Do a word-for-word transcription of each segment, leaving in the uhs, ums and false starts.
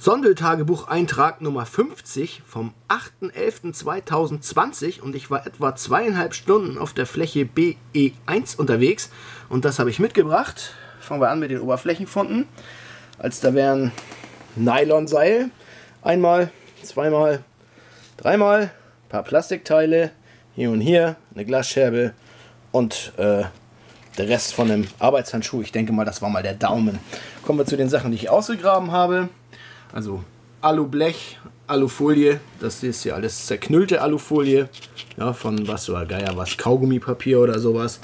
Sondeltagebucheintrag Nummer fünfzig vom achten elften zweitausendzwanzig und ich war etwa zweieinhalb Stunden auf der Fläche B E eins unterwegs und das habe ich mitgebracht. Fangen wir an mit den Oberflächenfunden. Als da wären Nylonseil, einmal, zweimal, dreimal, ein paar Plastikteile, hier und hier, eine Glasscherbe und äh, der Rest von einem Arbeitshandschuh. Ich denke mal, das war mal der Daumen. Kommen wir zu den Sachen, die ich ausgegraben habe. Also Alublech, Alufolie, das ist hier alles zerknüllte Alufolie, ja, von was oder Geier was, Kaugummipapier oder sowas.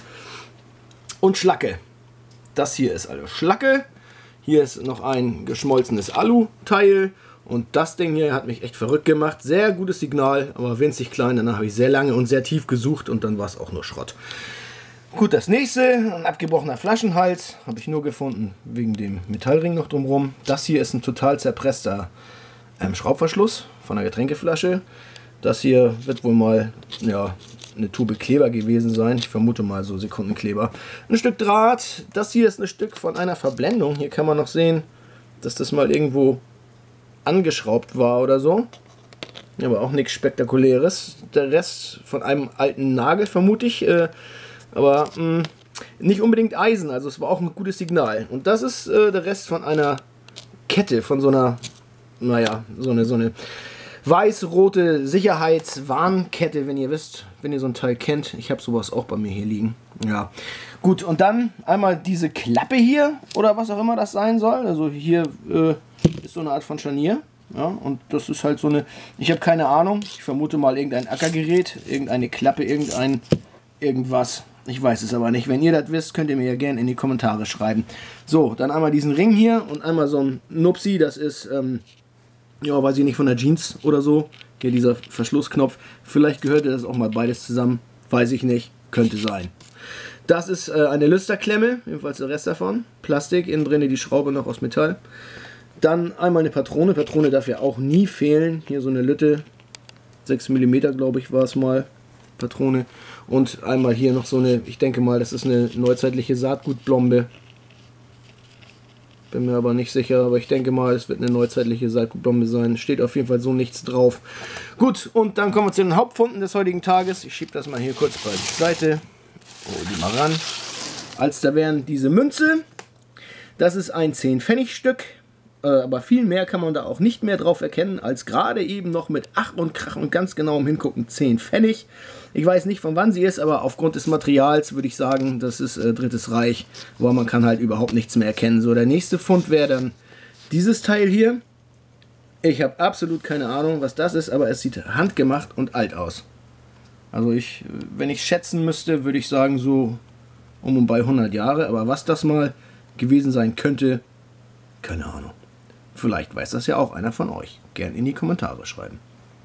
Und Schlacke. Das hier ist also Schlacke. Hier ist noch ein geschmolzenes Alu-Teil. Und das Ding hier hat mich echt verrückt gemacht. Sehr gutes Signal, aber winzig klein. Danach habe ich sehr lange und sehr tief gesucht und dann war es auch nur Schrott. Gut, das nächste, ein abgebrochener Flaschenhals, habe ich nur gefunden, wegen dem Metallring noch drumherum. Das hier ist ein total zerpresster ähm, Schraubverschluss von einer Getränkeflasche. Das hier wird wohl mal ja, eine Tube Kleber gewesen sein. Ich vermute mal so Sekundenkleber. Ein Stück Draht, das hier ist ein Stück von einer Verblendung. Hier kann man noch sehen, dass das mal irgendwo angeschraubt war oder so. Aber auch nichts Spektakuläres. Der Rest von einem alten Nagel vermute ich. Äh, Aber mh, nicht unbedingt Eisen, also es war auch ein gutes Signal. Und das ist äh, der Rest von einer Kette, von so einer, naja, so eine, so eine weiß-rote Sicherheitswarnkette, wenn ihr wisst, wenn ihr so ein Teil kennt. Ich habe sowas auch bei mir hier liegen. Ja, gut, und dann einmal diese Klappe hier, oder was auch immer das sein soll. Also hier äh, ist so eine Art von Scharnier. Ja, und das ist halt so eine, ich habe keine Ahnung, ich vermute mal irgendein Ackergerät, irgendeine Klappe, irgendein, irgendwas. Ich weiß es aber nicht. Wenn ihr das wisst, könnt ihr mir ja gerne in die Kommentare schreiben. So, dann einmal diesen Ring hier und einmal so ein Nupsi. Das ist, ähm, ja, weiß ich nicht, von der Jeans oder so. Hier dieser Verschlussknopf. Vielleicht gehörte das auch mal beides zusammen. Weiß ich nicht. Könnte sein. Das ist äh, eine Lüsterklemme. Jedenfalls der Rest davon. Plastik. Innen drin die Schraube noch aus Metall. Dann einmal eine Patrone. Patrone darf ja auch nie fehlen. Hier so eine Lütte. sechs Millimeter, glaube ich, war es mal. Patrone. Und einmal hier noch so eine, ich denke mal, das ist eine neuzeitliche Saatgutblombe. Bin mir aber nicht sicher, aber ich denke mal, es wird eine neuzeitliche Saatgutblombe sein. Steht auf jeden Fall so nichts drauf. Gut, und dann kommen wir zu den Hauptfunden des heutigen Tages. Ich schiebe das mal hier kurz beiseite. Oh, die mal ran. Als da wären diese Münze. Das ist ein zehn Pfennig Stück. Aber viel mehr kann man da auch nicht mehr drauf erkennen, als gerade eben noch mit Ach und Krach und ganz genauem Hingucken zehn Pfennig. Ich weiß nicht, von wann sie ist, aber aufgrund des Materials würde ich sagen, das ist äh, Drittes Reich, aber man kann halt überhaupt nichts mehr erkennen. So, der nächste Fund wäre dann dieses Teil hier. Ich habe absolut keine Ahnung, was das ist, aber es sieht handgemacht und alt aus. Also ich, wenn ich schätzen müsste, würde ich sagen so um und bei hundert Jahre, aber was das mal gewesen sein könnte, keine Ahnung. Vielleicht weiß das ja auch einer von euch. Gern in die Kommentare schreiben.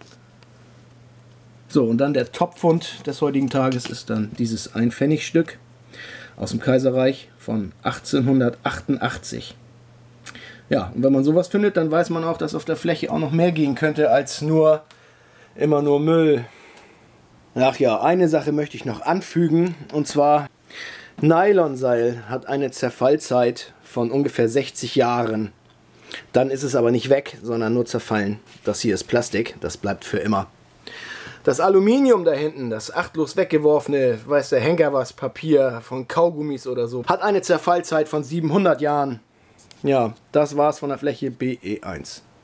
So, und dann der Topfund des heutigen Tages ist dann dieses ein Pfennig Stück aus dem Kaiserreich von achtzehnhundertachtundachtzig. Ja, und wenn man sowas findet, dann weiß man auch, dass auf der Fläche auch noch mehr gehen könnte als nur immer nur Müll. Ach ja, eine Sache möchte ich noch anfügen, und zwar Nylonseil hat eine Zerfallzeit von ungefähr sechzig Jahren. Dann ist es aber nicht weg, sondern nur zerfallen. Das hier ist Plastik, das bleibt für immer. Das Aluminium da hinten, das achtlos weggeworfene, weiß der Henker was, Papier von Kaugummis oder so, hat eine Zerfallzeit von siebenhundert Jahren. Ja, das war's von der Fläche B E eins.